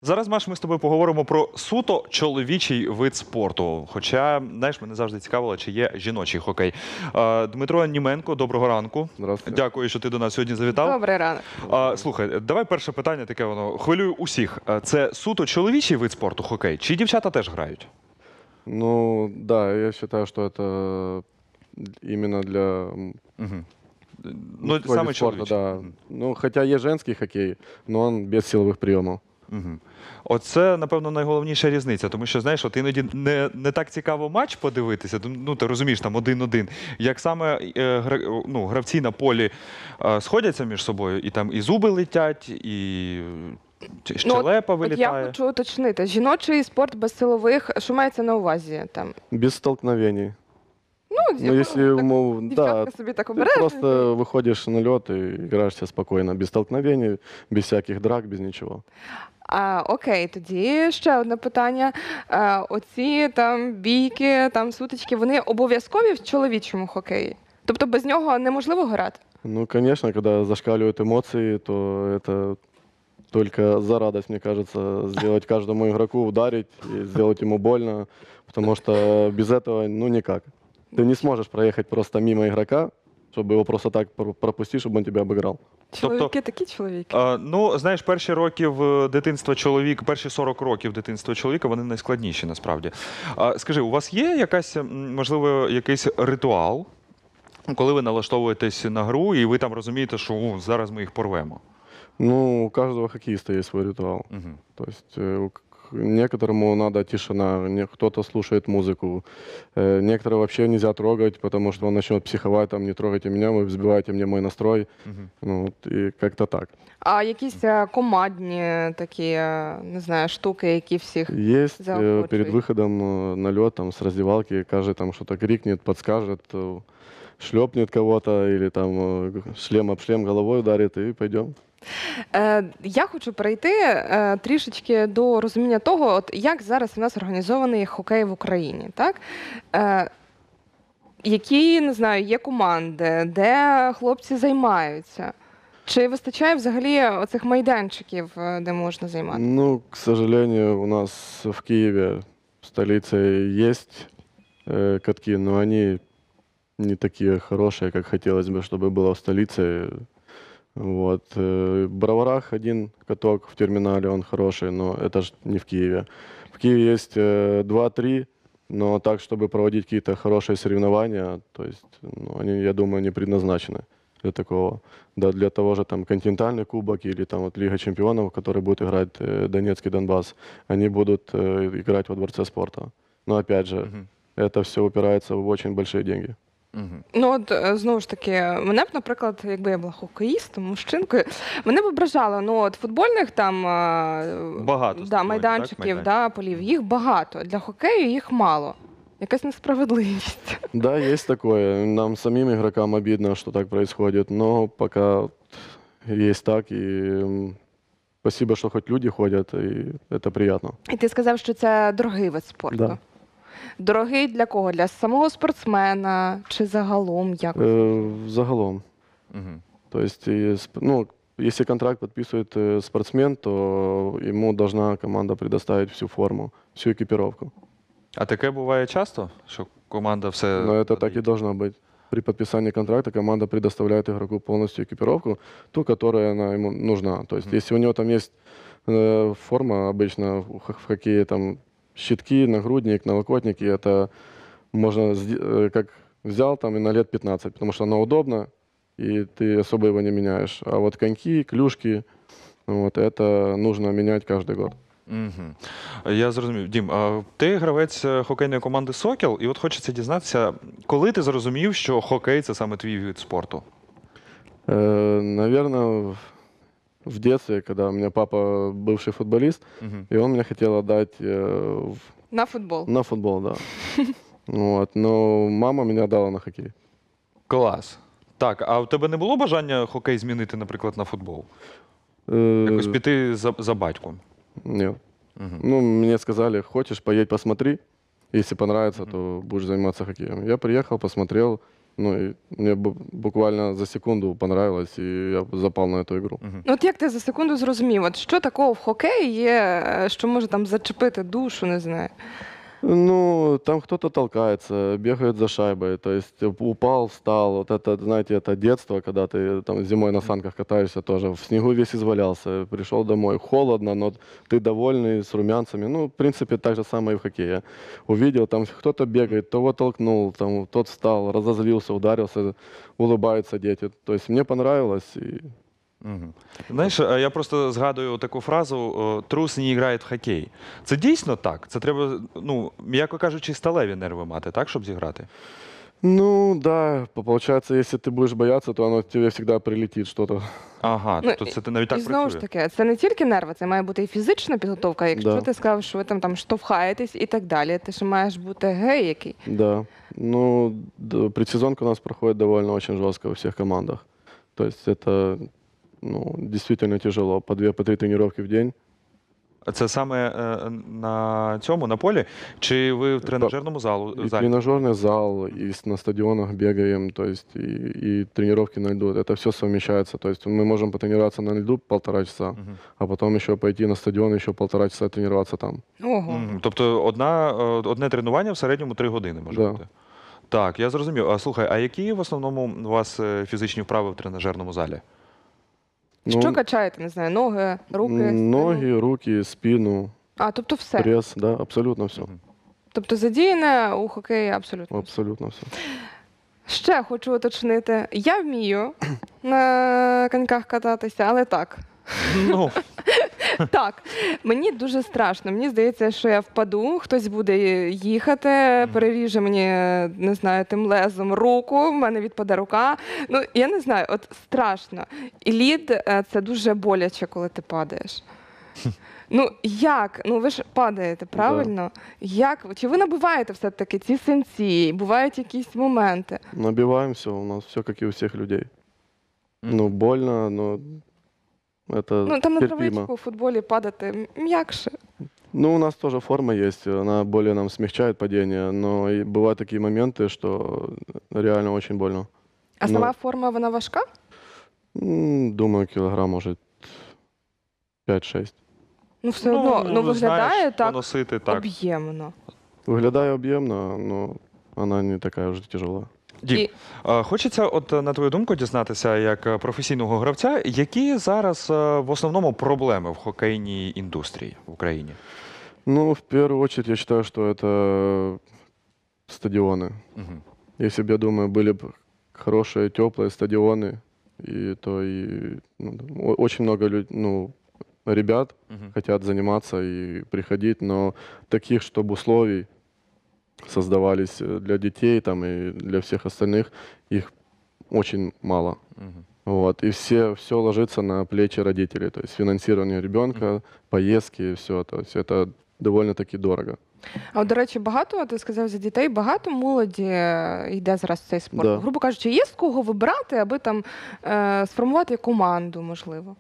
Зараз, Маш, ми з тобою поговоримо про суто чоловічий вид спорту. Хоча, знаєш, мене завжди цікавило, чи є жіночий хокей. Дмитро Німенко, доброго ранку. Здравствуйте. Дякую, що ти до нас сьогодні завітав. Добрий ранок. Слухай, давай перше питання, таке воно хвилює усіх. Це суто чоловічий вид спорту хокей, чи дівчата теж грають? Ну, да, я считаю, что это именно для Угу. Ну, мужской саме вид спорта, чоловічий. да. Ну, хотя есть женский хоккей, но он без силовых приемов. Угу. Оце, напевно, найголовніша різниця, тому що, знаєш, от іноді не так цікаво матч подивитися, ну, ти розумієш, там 1-1, як саме гравці на полі сходяться між собою, і там і зуби летять, і щелепа От вилітає. я хочу уточнити, жіночий спорт без силових, що мається на увазі? Там? Без столкновений. Ну, если, мол, да, дівчатка собі так ты обережно. просто выходишь на лед и играешь себе спокойно, без столкновений, без всяких драк, без ничего. Окей, тоді ще одне питання. Оці там бійки, там сутички, вони обов'язкові в чоловічому хокеї? Тобто без нього неможливо грати? Ну, конечно, когда зашкаливают эмоции, то это только за радость, мне кажется, сделать каждому игроку, ударить и сделать ему больно, потому что без этого, ну, никак. Ты не сможешь проехать просто мимо игрока, чтобы его просто так пропустить, чтобы он тебя обыграл. Чоловіки такі чоловіки. Ну, знаєш, перші роки в дитинства чоловіка, перші 40 років дитинства чоловіка, вони найскладніші насправді. Скажи, у вас є якась, можливо, якийсь ритуал, коли ви налаштовуєтесь на гру, і ви там розумієте, що зараз ми їх порвемо? Ну, у каждого хоккеиста есть свой ритуал. Угу. То есть некоторому надо тишина, кто-то слушает музыку, некоторые вообще нельзя трогать, потому что он начнет психовать, там, не трогайте меня, вы взбиваете мне мой настрой. Угу. Ну, вот, и как-то так. А якісь командні такі, не знаю, штуки, які всіх Есть заохочують? перед выходом на лед там, с раздевалки, каждый там что-то крикнет, подскажет, шлепнет кого-то или там шлем об шлем головой ударит, и пойдем. Я хочу перейти трішечки до розуміння того, от як зараз у нас організований хокей в Україні, так? Які, не знаю, є команди, де хлопці займаються? Чи вистачає взагалі оцих майданчиків, де можна займатися? Ну, к сожалению, у нас в Киеве, в столице, есть катки, но они не такие хорошие, как хотелось бы, чтобы было в столице. Вот. В Броварах один каток в терминале, он хороший, но это же не в Киеве. В Киеве есть 2-3, но так, чтобы проводить какие-то хорошие соревнования, то есть, ну, они, я думаю, не предназначены для такого. Да, для того же там континентальный кубок или там вот Лига чемпионов, который будет играть Донецкий Донбасс, они будут играть во Дворце спорта. Но опять же, это все упирается в очень большие деньги. Угу. Ну, от, знову ж таки, мене б, наприклад, якби я була хокеїстом, мужчинкою, мене б ображало, ну, от футбольних там Багато да, майданчиків, да, полів, їх багато, для хокею їх мало. Якась несправедливість. Да, есть такое. Нам самим игрокам обидно, что так происходит, но пока есть так, и спасибо, что хоть люди ходят, и это приятно. І ти сказав, що це дорогий вид спорту. Да. Дорогий для кого? Для самого спортсмена чи загалом якось? Загалом. Угу. То есть, ну, если контракт подписывает спортсмен, то ему должна команда предоставить всю форму, всю экипировку. А таке буває часто, що команда все... Но это так и должно быть. При подписании контракта команда предоставляет игроку полностью экипировку, ту, которая она ему нужна. То есть, если у него там есть форма, обычно в хоккее там щитки, нагрудник, налокотники, это можно, как взял там и на лет 15, потому что оно удобно, и ты особо его не меняешь. А вот коньки, клюшки, вот это нужно менять каждый год. Угу. Я зрозумів. Дім, ти гравець хокейної команди «Сокіл», і от хочеться дізнатися, коли ти зрозумів, що хокей – це саме твій вид спорту? Наверное, в детстве, когда у меня папа бывший футболист, и он меня хотел отдать На футбол. на футбол, да. Вот. Но мама меня дала на хоккей. Клас. Так, а у тебе не було бажання хокей змінити, наприклад, на футбол? Якось піти за батьком? Нет. Ну, мне сказали, хочешь, поедь посмотри. Если понравится, то будешь заниматься хоккеем. Я приехал, посмотрел, Ну, и мне буквально за секунду понравилось, и я запал на эту игру. Мгм. Ну, от як ти за секунду зрозумів, от що такого в хокеї є, що може там зачепити душу, не знаю. Ну, там кто-то толкается, бегает за шайбой, то есть упал, встал. Вот это, знаете, это детство, когда ты там зимой на санках катаешься тоже, в снегу весь извалялся, пришел домой, холодно, но ты довольный, с румянцами. Ну, в принципе, так же самое и в хоккее. Увидел, там кто-то бегает, того толкнул, там тот встал, разозлился, ударился, улыбаются дети. То есть мне понравилось. И... Мгм. Знаєш, я просто згадую таку фразу «трус не грає в хокей». Це дійсно так? Це треба, ну, м'яко кажучи, сталеві нерви мати, так, щоб зіграти? Ну, да, получается, если ты будешь бояться, то оно тебе всегда прилетит что-то. Ага, Ну, тобто це навіть І так знову ж працює. таки, це не тільки нерви, це має бути і фізична підготовка. Якщо Да. ти сказав, що ви там штовхаєтесь і так далі, ти ще маєш бути гей який. Да. Ну, предсезонка у нас проходит довольно очень жестко во всех командах. То есть это ну, действительно тяжело. По 2-3 тренировки в день. Це саме на цьому, на полі? Чи ви в тренажерному И залі? тренажерный зал, и на стадионах бегаем, то есть и тренировки на льду. Это все совмещается. То есть мы можем потренироваться на льду 1,5 часа, Мгм. а потом еще пойти на стадион, еще 1,5 часа тренироваться там. Ого. Мгм. Тобто одне тренування в середньому 3 години може Да. бути? Так, я зрозумів. А слухай, а які в основному у вас фізичні вправи в тренажерному залі? Ну, Що качаєте, не знаю, ноги, руки? спину? ноги, руки, спину, А, тобто все. пресс, да, абсолютно все. Мгм. Тобто задіяне у хокеї абсолютно. Абсолютно все. Ще хочу уточнити. Я вмію на коньках кататися, але так. Ну, Так, мені дуже страшно. Мені здається, що я впаду, хтось буде їхати, переріже мені, не знаю, тим лезом руку, в мене відпаде рука. Ну, я не знаю, от страшно. І лід це дуже боляче, коли ти падаєш. Ну, як? Ну, ви ж падаєте, правильно? Як? Чи ви набиваєте все-таки ці синці? Бувають якісь моменти? Набиваем все, у нас все как и у всех людей. Мгм. Ну, больно, но это Ну, там на терпимо. травичку у футболі падати м'якше. Ну, у нас тоже форма есть, она более нам смягчает падение, но и бывают такие моменты, что реально очень больно. А Ну. сама форма, вона важка? Думаю, килограмм, может, 5-6. Ну, все одно, ну, виглядає знаєш, так поносити так. об'ємно. Выглядаю объемно, но она не такая уже тяжелая. Дім, І- хочеться, от на твою думку, дізнатися, як професійного гравця, які зараз в основному проблеми в хокейній індустрії в Україні? Ну, в первую очередь, я считаю, что это стадионы. Мгм. Если бы, я думаю, были бы хорошие, теплые стадионы, то очень много ребят Мгм. хотят заниматься и приходить, но таких, чтобы условий создавались для детей там и для всех остальных, их очень мало. Мгм. Вот. И все ложится на плечи родителей. То есть финансирование ребенка, поездки, все. То есть это довольно-таки дорого. А от, до речі, багато, ти сказав за дітей, багато молоді йде зараз в цей спорт. Да. Грубо кажучи, є з кого вибрати, аби там сформувати команду, можливо.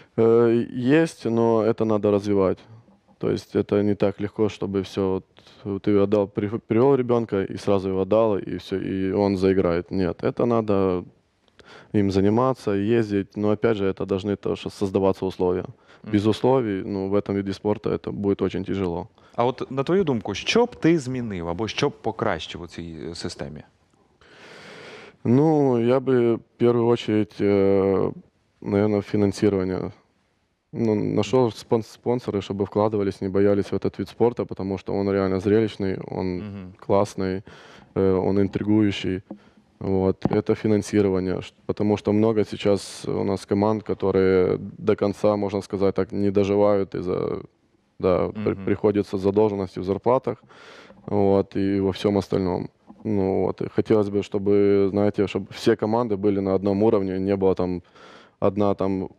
Есть, но это надо развивать. То есть это не так легко, чтобы все ты отдал, привел ребенка и сразу его отдал, и все, и он заиграет. Нет, это надо им заниматься, ездить, но опять же это должны тоже создаваться условия. Без условий, в этом виде спорта это будет очень тяжело. А от на твою думку, що б ти змінив або що б покращив у цій системі? Ну, я бы в первую очередь, наверное, финансирование. Ну, нашел спонсоры, чтобы вкладывались, не боялись в этот вид спорта, потому что он реально зрелищный, он Мгм. классный, он интригующий. Вот. Это финансирование, потому что много сейчас у нас команд, которые до конца, можно сказать так, не доживают из-за, приходится задолженности в зарплатах, вот, и во всем остальном. Ну, вот. И хотелось бы, чтобы, знаете, чтобы все команды были на одном уровне, не было там одна там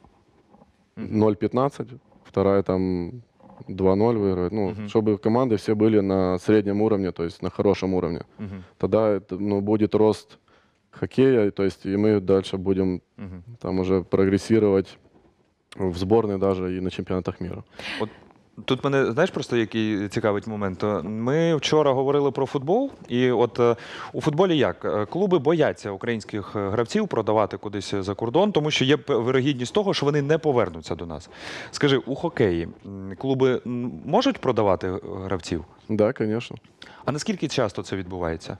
0,15, вторая там 2-0 выигрывает. Ну, чтобы команды все были на среднем уровне, то есть на хорошем уровне. Мгм. Тогда это, будет рост хоккея, то есть и мы дальше будем Мгм. там уже прогрессировать в сборной даже и на чемпионатах мира. От Тут мене, знаєш, просто який цікавить момент. Ми вчора говорили про футбол, і от у футболі як? Клуби бояться українських гравців продавати кудись за кордон, тому що є вирогідність того, що вони не повернуться до нас. Скажи, у хокеї клуби можуть продавати гравців? Да, конечно. А наскільки часто це відбувається?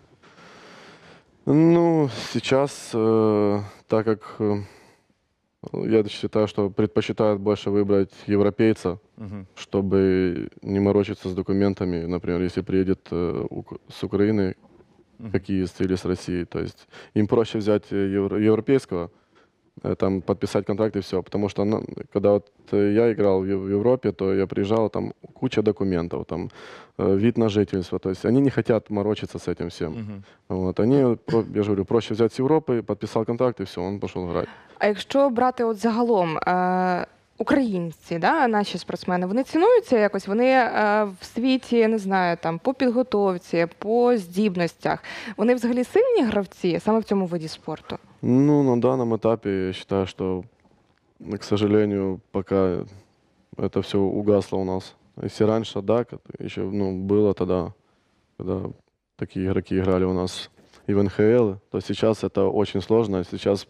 Ну, сейчас, так как я считаю, что предпочитают больше выбрать европейца, Угу. чтобы не морочиться с документами, например, если приедет с Украины хоккеист или с России. То есть им проще взять европейского, там подписать контракт и все. Потому что когда вот я играл в Европе, то я приезжал, там куча документов, там вид на жительство. То есть они не хотят морочиться с этим всем. Угу. Вот, я же говорю, проще взять с Европы, подписал контракт и все, он пошел играть. А якщо брати от загалом українці, да, наші спортсмени, вони цінуються якось? Вони в світі, я не знаю, там по підготовці, по здібностях. Вони взагалі сильні гравці саме в цьому виді спорту? Ну, на данном этапе я считаю, что, к сожалению, пока это все угасло у нас. Если раньше, да, еще было тогда, когда такие игроки играли у нас и в НХЛ, то сейчас это очень сложно. Сейчас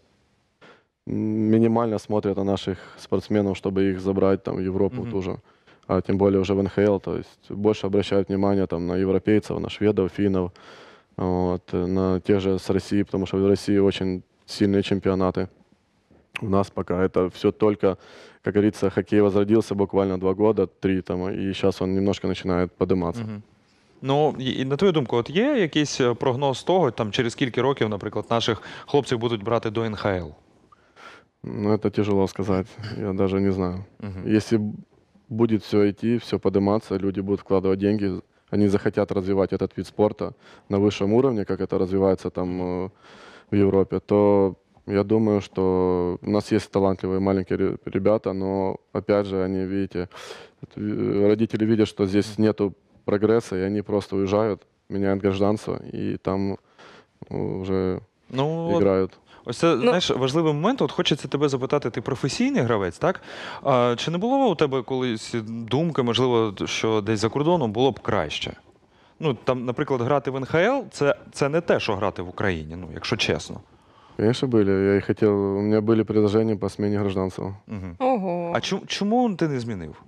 минимально смотрят на наших спортсменов, чтобы их забрать там, в Европу тоже. А тем более уже в НХЛ, то есть больше обращают внимание там, на европейцев, на шведов, финнов, вот, на тех же с России, потому что в России очень сильные чемпионаты. У нас пока это все только, как говорится, хоккей возродился буквально 2 года, 3 там, и сейчас он немножко начинает подниматься. Угу. Ну, і на твою думку, от є якийсь прогноз того, там, через скільки років, наприклад, наших хлопців будуть брати до НХЛ? Ну, это тяжело сказать, я даже не знаю. Угу. Если будет все идти, все подниматься, люди будут вкладывать деньги, они захотят развивать этот вид спорта на высшем уровне, как это развивается там в Европе, то я думаю, что у нас есть талантливые маленькие ребята, но опять же, они, видите, родители видят, что здесь нету прогресса, и они просто уезжают, меняют гражданство, и там уже играют. Ось це, знаєш, важливий момент. От хочеться тебе запитати, ти професійний гравець, так? Чи не було у тебе колись думки, можливо, що десь за кордоном було б краще? Ну, там, наприклад, грати в НХЛ – це не те, що грати в Україні, ну, якщо чесно. Конечно, были. Я и хотел, у меня были предложения по смене гражданства. Угу. Ого. А чому ти не змінив?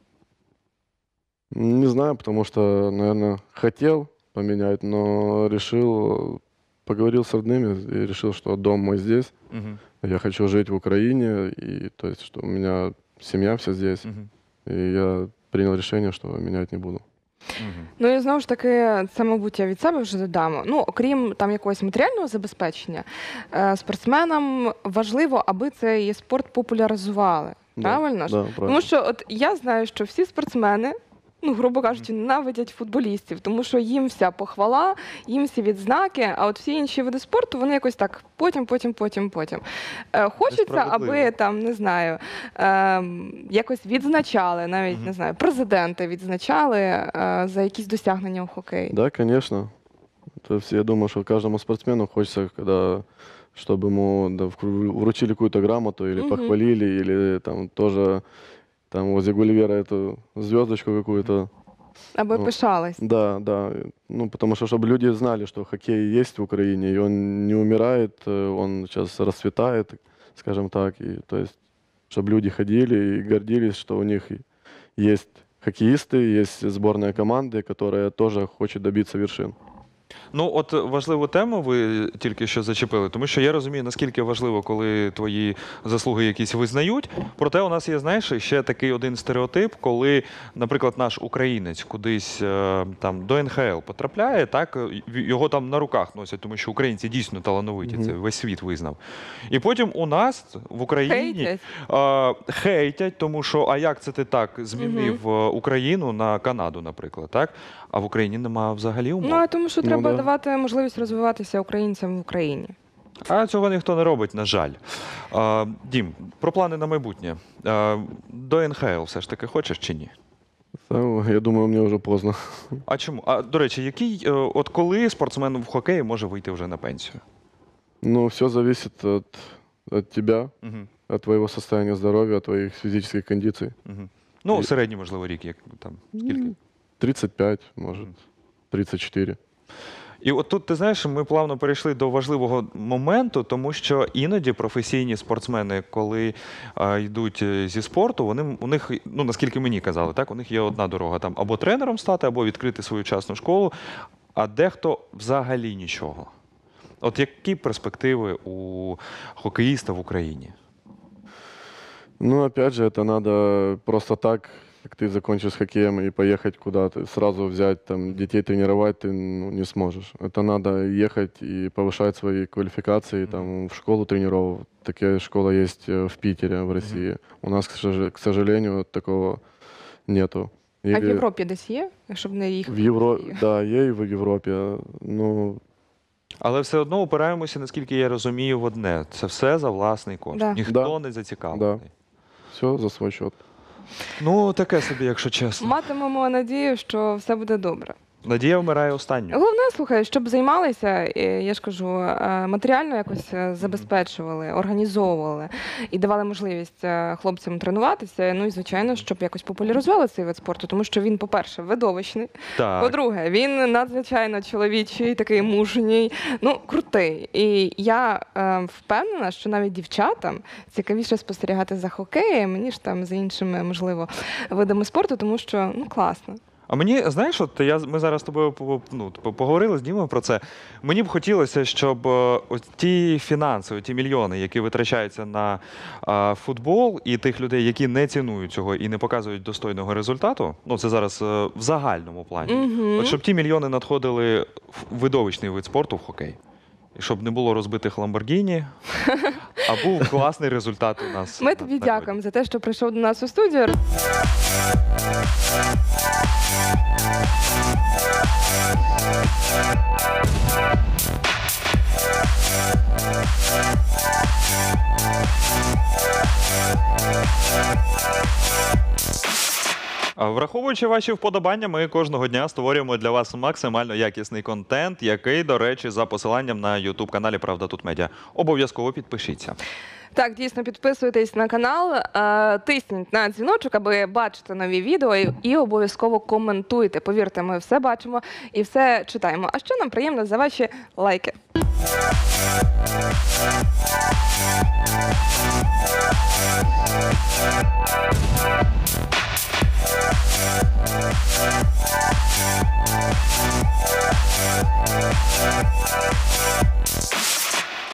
Не знаю, потому что, наверное, хотел поменять, но решил, поговорил с родными и решил, что дом мой здесь. Угу. Я хочу жить в Украине, и то есть, что у меня семья вся здесь. Угу. И я принял решение, что менять не буду. Угу. Ну і знову ж таки, це, мабуть, я від себе вже додам. Ну, окрім там якогось матеріального забезпечення, спортсменам важливо, аби цей спорт популяризували. Правильно ж? Да, правильно. Тому що от я знаю, що всі спортсмени, ну, грубо кажучи, ненавидять футболістів, тому що їм вся похвала, їм всі відзнаки, а от всі інші види спорту, вони якось так потім. Хочеться, Несправедливо. аби там, не знаю, якось відзначали, навіть, не знаю, президенти відзначали за якісь досягнення у хокеї. Да, конечно. То есть я думаю, что каждому спортсмену хочется, когда, чтобы ему вручили какую-то грамоту или похвалили, или там тоже там возле Гулливера эту звездочку какую-то. Аби Ну, пишались. Да, да. Ну, потому что, чтобы люди знали, что хоккей есть в Украине, и он не умирает, он сейчас расцветает, скажем так. И, то есть, чтобы люди ходили и гордились, что у них есть хоккеисты, есть сборная команды, которая тоже хочет добиться вершин. Ну, от важливу тему ви тільки що зачепили, тому що я розумію, наскільки важливо, коли твої заслуги якісь визнають. Проте у нас є, знаєш, ще такий один стереотип, коли, наприклад, наш українець кудись там до НХЛ потрапляє, так, його там на руках носять, тому що українці дійсно талановиті, це весь світ визнав. І потім у нас в Україні хейтять, тому що, а як це ти так змінив Україну на Канаду, наприклад, так? А в Україні немає взагалі умов. Ну, а тому що треба да. давати можливість розвиватися українцям в Україні. А цього ніхто не робить, на жаль. Дім, про плани на майбутнє. До НХЛ все ж таки хочеш чи ні? Я думаю, мне уже поздно. А чому? А, до речі, от коли спортсмен в хокеї може вийти вже на пенсію? Ну, все зависит от тебя, Угу. от твоего состояния здоровья, от твоих физических кондиций. Угу. Ну, середній, можливо, рік, як там, скільки? 35, может, 34. І от тут, ти знаєш, ми плавно перейшли до важливого моменту, тому що іноді професійні спортсмени, коли йдуть зі спорту, у них, ну, наскільки мені казали, так, у них є одна дорога, там, або тренером стати, або відкрити свою частну школу, а дехто взагалі нічого. От які перспективи у хокеїста в Україні? Ну, опять же, это надо просто так, как ты закончишь хоккеем и поехать куда-то, сразу взять там детей тренировать ты не сможешь. Это надо ехать и повышать свои квалификации, там в школу тренеров. Такая школа есть в Питере, в России. У нас, к сожалению, такого нету. А в Європі десь є, щоб не їхати? В Европе, да, є і в Європі. Ну, Але все одно опираємося, наскільки я розумію, в одне. Це все за власний кошт. Да. Ніхто не зацікавлений. все за свой счет. Ну, таке собі, якщо чесно. Матимемо надію, що все буде добре. Надія вмирає останньою. Головне, слухай, щоб займалися, я ж кажу, матеріально якось забезпечували, організовували і давали можливість хлопцям тренуватися. Ну і, звичайно, щоб якось популяризували цей вид спорту, тому що він, по-перше, видовищний. Так. По-друге, він надзвичайно чоловічий, такий мужній, ну, крутий. І я впевнена, що навіть дівчатам цікавіше спостерігати за хокеєм, ніж там за іншими, можливо, видами спорту, тому що, ну, класно. А мені, знаєш, от ми зараз з тобою поговорили з Дімою про це. Мені б хотілося, щоб ось ті фінанси, ті мільйони, які витрачаються на футбол, і тих людей, які не цінують цього і не показують достойного результату, ну це зараз в загальному плані, от щоб ті мільйони надходили в видовищний вид спорту, в хокей. І щоб не було розбитих Ламборгіні, а був класний результат у нас. Ми тобі дякуємо за те, що прийшов до нас у студію. Враховуючи ваші вподобання, ми кожного дня створюємо для вас максимально якісний контент, який, до речі, за посиланням на YouTube-каналі «Правда тут медіа». Обов'язково підпишіться. Так, дійсно, підписуйтесь на канал, тисніть на дзвіночок, аби бачити нові відео і обов'язково коментуйте. Повірте, ми все бачимо і все читаємо. А ще нам приємно за ваші лайки.